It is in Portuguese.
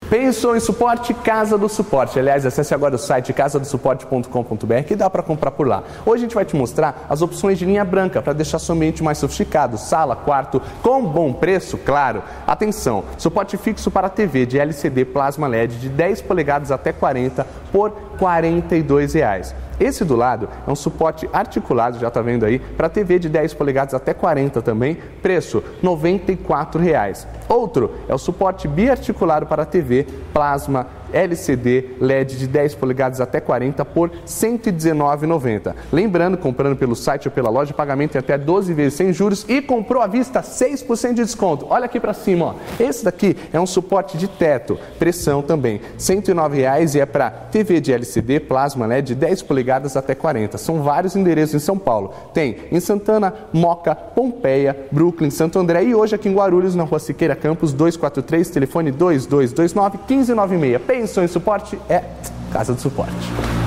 Pensou em suporte? Casa do Suporte. Aliás, acesse agora o site casadosuporte.com.br que dá para comprar por lá. Hoje a gente vai te mostrar as opções de linha branca para deixar seu ambiente mais sofisticado, sala, quarto, com bom preço, claro. Atenção, suporte fixo para TV de LCD Plasma LED de 10 polegadas até 40 por R$ 42,00. Esse do lado é um suporte articulado, já está vendo aí, para TV de 10 polegadas até 40 também, preço R$ 94,00. Outro é o suporte biarticulado para TV, plasma, LCD, LED de 10 polegadas até 40 por R$ 119,90. Lembrando, comprando pelo site ou pela loja, pagamento em até 12 vezes sem juros e comprou à vista 6% de desconto. Olha aqui para cima, ó. Esse daqui é um suporte de teto, pressão também, R$ 109,00 e é para TV de LCD, plasma, LED de 10 polegadas até 40. São vários endereços em São Paulo. Tem em Santana, Moca, Pompeia, Brooklyn, Santo André e hoje aqui em Guarulhos, na Rua Siqueira Campos, 243, telefone 2229-1596. Pensou em suporte? É Casa do Suporte.